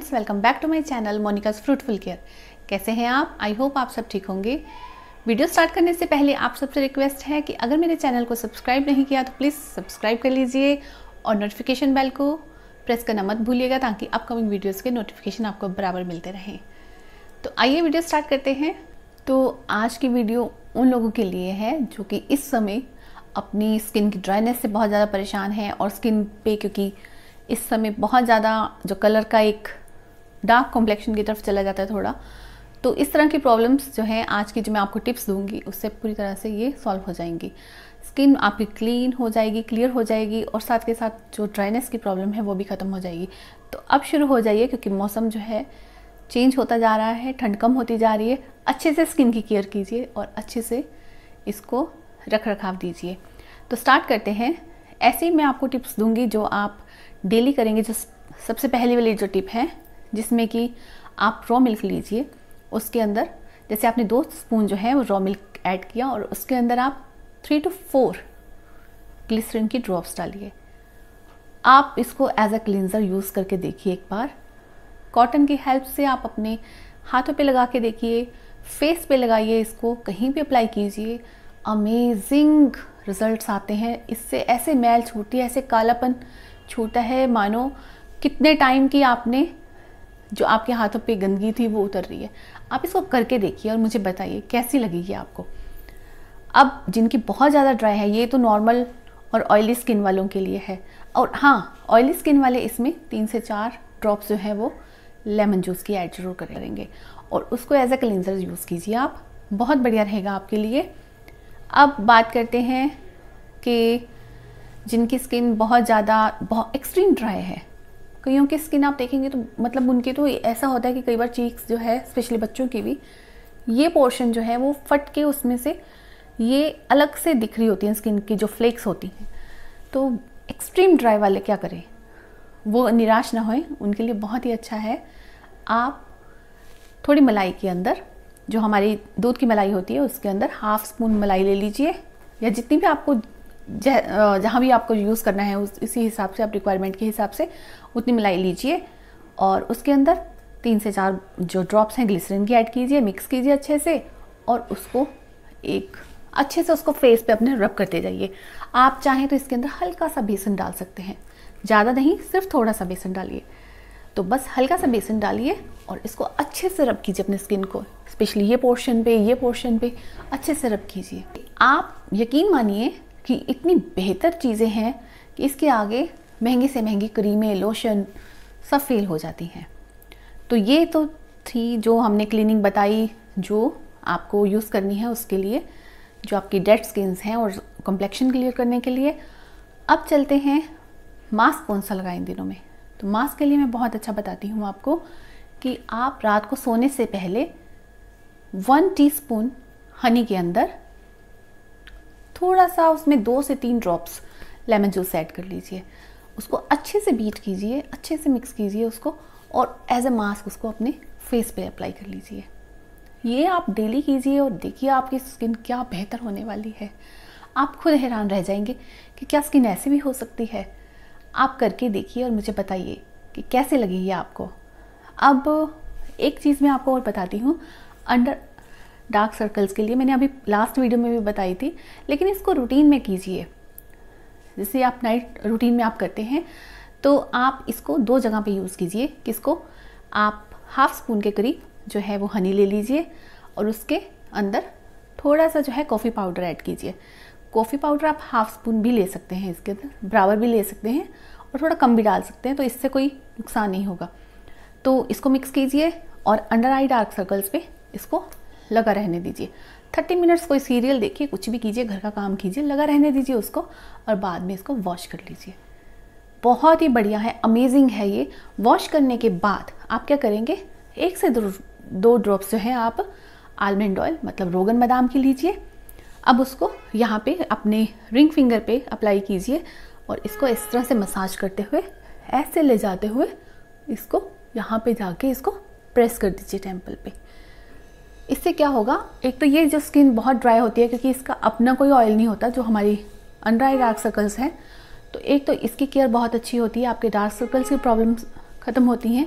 Friends, welcome back to my channel Monica's fruitful care. कैसे हैं आप? आई होप आप सब ठीक होंगे। वीडियो स्टार्ट करने से पहले आप सबसे रिक्वेस्ट है कि अगर मेरे चैनल को सब्सक्राइब नहीं किया तो प्लीज़ सब्सक्राइब कर लीजिए और नोटिफिकेशन बेल को प्रेस करना मत भूलिएगा ताकि अपकमिंग वीडियोज़ के नोटिफिकेशन आपको बराबर मिलते रहें। तो आइए वीडियो स्टार्ट करते हैं। तो आज की वीडियो उन लोगों के लिए है जो कि इस समय अपनी स्किन की ड्राइनेस से बहुत ज़्यादा परेशान हैं और स्किन पे क्योंकि इस समय बहुत ज़्यादा जो कलर का एक डार्क कॉम्प्लेक्शन की तरफ चला जाता है थोड़ा, तो इस तरह की प्रॉब्लम्स जो हैं आज की जो मैं आपको टिप्स दूंगी उससे पूरी तरह से ये सॉल्व हो जाएंगी। स्किन आपकी क्लीन हो जाएगी, क्लियर हो जाएगी और साथ के साथ जो ड्राइनेस की प्रॉब्लम है वो भी ख़त्म हो जाएगी। तो अब शुरू हो जाइए क्योंकि मौसम जो है चेंज होता जा रहा है, ठंड कम होती जा रही है। अच्छे से स्किन की केयर कीजिए और अच्छे से इसको रख रखाव दीजिए। तो स्टार्ट करते हैं। ऐसे ही मैं आपको टिप्स दूंगी जो आप डेली करेंगे। जो सबसे पहली वाली जो टिप है जिसमें कि आप रॉ मिल्क लीजिए, उसके अंदर जैसे आपने 2 स्पून जो है वो रॉ मिल्क ऐड किया और उसके अंदर आप 3 to 4 ग्लिसरीन की ड्रॉप्स डालिए। आप इसको एज अ क्लींजर यूज़ करके देखिए एक बार। कॉटन की हेल्प से आप अपने हाथों पे लगा के देखिए, फेस पे लगाइए, इसको कहीं भी अप्लाई कीजिए। अमेजिंग रिजल्ट्स आते हैं इससे। ऐसे मैल छूटती है, ऐसे कालापन छूटा है मानो कितने टाइम की आपने जो आपके हाथों पे गंदगी थी वो उतर रही है। आप इसको करके देखिए और मुझे बताइए कैसी लगेगी आपको। अब जिनकी बहुत ज़्यादा ड्राई है, ये तो नॉर्मल और ऑयली स्किन वालों के लिए है। और हाँ, ऑयली स्किन वाले इसमें 3 से 4 ड्रॉप्स जो है वो लेमन जूस की ऐड जरूर करेंगे और उसको एज अ क्लींजर यूज़ कीजिए आप, बहुत बढ़िया रहेगा आपके लिए। अब बात करते हैं कि जिनकी स्किन बहुत एक्सट्रीम ड्राई है। कईयों की स्किन आप देखेंगे तो मतलब उनके तो ऐसा होता है कि कई बार चीक्स जो है, स्पेशली बच्चों की भी, ये पोर्शन जो है वो फट के उसमें से ये अलग से दिख रही होती हैं स्किन की जो फ्लेक्स होती हैं। तो एक्सट्रीम ड्राई वाले क्या करें, वो निराश ना होएं, उनके लिए बहुत ही अच्छा है। आप थोड़ी मलाई के अंदर, जो हमारी दूध की मलाई होती है उसके अंदर 1/2 स्पून मलाई ले लीजिए या जितनी भी आपको जहाँ भी आपको यूज़ करना है इसी हिसाब से, आप रिक्वायरमेंट के हिसाब से उतनी मलाई लीजिए और उसके अंदर 3 से 4 जो ड्रॉप्स हैं ग्लिसरीन की ऐड कीजिए, मिक्स कीजिए अच्छे से और उसको एक अच्छे से उसको फेस पे अपने रब करते जाइए। आप चाहें तो इसके अंदर हल्का सा बेसन डाल सकते हैं, ज़्यादा नहीं, सिर्फ थोड़ा सा बेसन डालिए। तो बस हल्का सा बेसन डालिए और इसको अच्छे से रब कीजिए अपने स्किन को, स्पेशली ये पोर्शन पे अच्छे से रब कीजिए। आप यकीन मानिए कि इतनी बेहतर चीज़ें हैं कि इसके आगे महंगी से महंगी क्रीमें, लोशन सब फेल हो जाती हैं। तो ये तो थी जो हमने क्लीनिंग बताई जो आपको यूज़ करनी है उसके लिए, जो आपकी डेड स्किन्स हैं और कॉम्प्लेक्शन क्लियर करने के लिए। अब चलते हैं मास्क कौन सा लगाएं इन दिनों में। तो मास्क के लिए मैं बहुत अच्छा बताती हूँ आपको कि आप रात को सोने से पहले 1 टीस्पून हनी के अंदर थोड़ा सा उसमें 2 से 3 ड्रॉप्स लेमन जूस ऐड कर लीजिए। उसको अच्छे से बीट कीजिए, अच्छे से मिक्स कीजिए उसको और एज अ मास्क उसको अपने फेस पे अप्लाई कर लीजिए। ये आप डेली कीजिए और देखिए आपकी स्किन क्या बेहतर होने वाली है। आप खुद हैरान रह जाएंगे कि क्या स्किन ऐसी भी हो सकती है। आप करके देखिए और मुझे बताइए कि कैसे लगेगी आपको। अब एक चीज़ मैं आपको और बताती हूँ, अंडर डार्क सर्कल्स के लिए मैंने अभी लास्ट वीडियो में भी बताई थी, लेकिन इसको रूटीन में कीजिए। जैसे आप नाइट रूटीन में आप करते हैं तो आप इसको 2 जगह पे यूज़ कीजिए। किसको? आप 1/2 स्पून के करीब जो है वो हनी ले लीजिए और उसके अंदर थोड़ा सा जो है कॉफ़ी पाउडर ऐड कीजिए। कॉफ़ी पाउडर आप 1/2 स्पून भी ले सकते हैं, इसके अंदर बराबर भी ले सकते हैं और थोड़ा कम भी डाल सकते हैं, तो इससे कोई नुकसान नहीं होगा। तो इसको मिक्स कीजिए और अंडर आई डार्क सर्कल्स पे इसको लगा रहने दीजिए। 30 मिनट्स कोई सीरियल देखिए, कुछ भी कीजिए, घर का काम कीजिए, लगा रहने दीजिए उसको और बाद में इसको वॉश कर लीजिए। बहुत ही बढ़िया है, अमेजिंग है ये। वॉश करने के बाद आप क्या करेंगे, 1 से 2 ड्रॉप्स जो है आप आलमंड ऑयल मतलब रोगन बादाम की लीजिए। अब उसको यहाँ पे अपने रिंग फिंगर पे अप्लाई कीजिए और इसको इस तरह से मसाज करते हुए, ऐसे ले जाते हुए इसको यहाँ पे जाके इसको प्रेस कर दीजिए टेम्पल पे। इससे क्या होगा, एक तो ये जो स्किन बहुत ड्राई होती है क्योंकि इसका अपना कोई ऑयल नहीं होता जो हमारी अंडर आई डार्क सर्कल्स हैं, तो एक तो इसकी केयर बहुत अच्छी होती है, आपके डार्क सर्कल्स की प्रॉब्लम्स ख़त्म होती हैं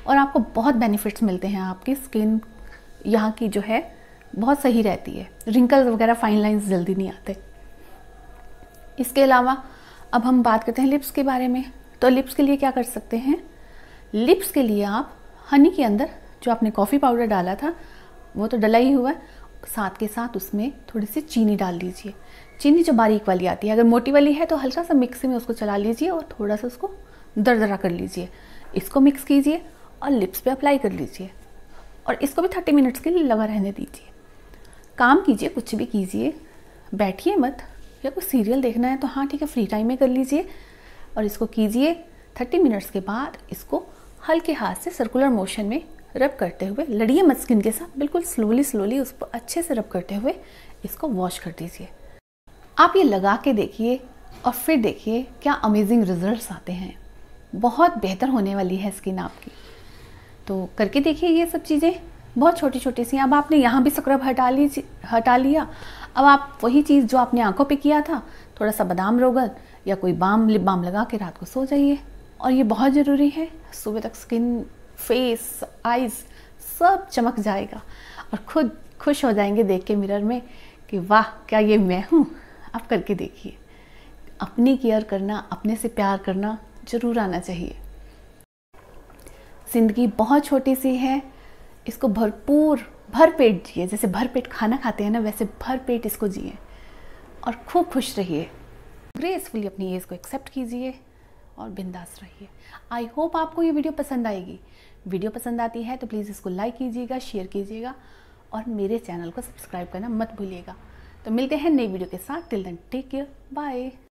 और आपको बहुत बेनिफिट्स मिलते हैं। आपकी स्किन यहाँ की जो है बहुत सही रहती है, रिंकल्स वगैरह, फाइन लाइंस जल्दी नहीं आते। इसके अलावा अब हम बात करते हैं लिप्स के बारे में। तो लिप्स के लिए क्या कर सकते हैं? लिप्स के लिए आप हनी के अंदर जो आपने कॉफ़ी पाउडर डाला था वो तो डला ही हुआ है, साथ के साथ उसमें थोड़ी सी चीनी डाल दीजिए। चीनी जो बारीक वाली आती है, अगर मोटी वाली है तो हल्का सा मिक्सी में उसको चला लीजिए और थोड़ा सा उसको दरदरा कर लीजिए। इसको मिक्स कीजिए और लिप्स पे अप्लाई कर लीजिए और इसको भी 30 मिनट्स के लिए लगा रहने दीजिए। काम कीजिए, कुछ भी कीजिए, बैठिए मत। या कोई सीरियल देखना है तो हाँ ठीक है, फ्री टाइम में कर लीजिए और इसको कीजिए। 30 मिनट्स के बाद इसको हल्के हाथ से सर्कुलर मोशन में रब करते हुए, लड़िए मत स्किन के साथ, बिल्कुल स्लोली उसको अच्छे से रब करते हुए इसको वॉश कर दीजिए। आप ये लगा के देखिए और फिर देखिए क्या अमेजिंग रिजल्ट्स आते हैं। बहुत बेहतर होने वाली है स्किन आपकी। तो करके देखिए ये सब चीज़ें, बहुत छोटी छोटी सी। अब आपने यहाँ भी स्क्रब हटा लिया। अब आप वही चीज़ जो आपने आंखों पे किया था, थोड़ा सा बादाम रोगन या कोई बाम, लिप बाम लगा के रात को सो जाइए। और ये बहुत ज़रूरी है, सुबह तक स्किन, फेस, आइज़ सब चमक जाएगा और खुद खुश हो जाएंगे देख के मिरर में कि वाह क्या ये मैं हूँ। आप करके देखिए। अपनी केयर करना, अपने से प्यार करना ज़रूर आना चाहिए। ज़िंदगी बहुत छोटी सी है, इसको भरपूर भर पेट जिए। जैसे भर पेट खाना खाते हैं ना, वैसे भर पेट इसको जिए और खूब खुश रहिए। ग्रेसफुली अपनी एज को एक्सेप्ट कीजिए और बिंदास रहिए। आई होप आपको ये वीडियो पसंद आएगी। वीडियो पसंद आती है तो प्लीज़ इसको लाइक कीजिएगा, शेयर कीजिएगा और मेरे चैनल को सब्सक्राइब करना मत भूलिएगा। तो मिलते हैं नई वीडियो के साथ। Till then take care, bye.